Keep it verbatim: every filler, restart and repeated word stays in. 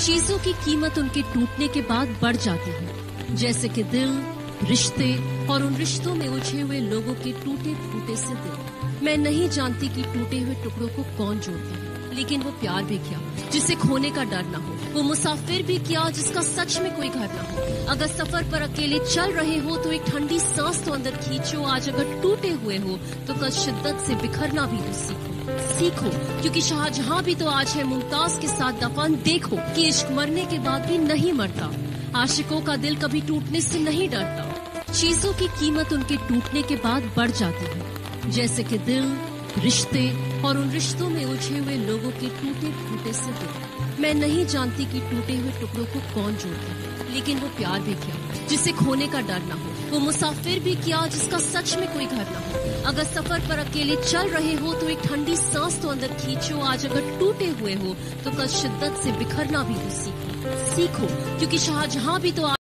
चीजों की कीमत उनके टूटने के बाद बढ़ जाती है, जैसे कि दिल, रिश्ते और उन रिश्तों में उलझे हुए लोगों के टूटे फूटे से दिल। मैं नहीं जानती कि टूटे हुए टुकड़ों को कौन जोड़ता है, लेकिन वो प्यार भी किया जिसे खोने का डर न हो, वो मुसाफिर भी किया जिसका सच में कोई घर न हो। अगर सफर पर अकेले चल रहे हो तो एक ठंडी सांस तो अंदर खींचो। आज अगर टूटे हुए हो तो कल शिद्दत से बिखरना भी तो सीखो सीखो क्योंकि शाहजहां भी तो आज है मुमताज के साथ दफन। देखो कि इश्क मरने के बाद भी नहीं मरता, आशिकों का दिल कभी टूटने से नहीं डरता। चीजों की कीमत उनके टूटने के बाद बढ़ जाती है, जैसे कि दिल, रिश्ते और उन रिश्तों में उलझे हुए लोगों के टूटे फूटे से दिल। मैं नहीं जानती कि टूटे हुए टुकड़ों को कौन जोड़ता है, लेकिन वो प्यार भी किया जिसे खोने का डर न हो, वो मुसाफिर भी किया जिसका सच में कोई घर न हो। अगर सफर पर अकेले चल रहे हो तो एक ठंडी सांस तो अंदर खींचो। आज अगर टूटे हुए हो तो कल शिद्दत से बिखरना भी तो सीखो सीखो क्योंकि शाहजहां भी तो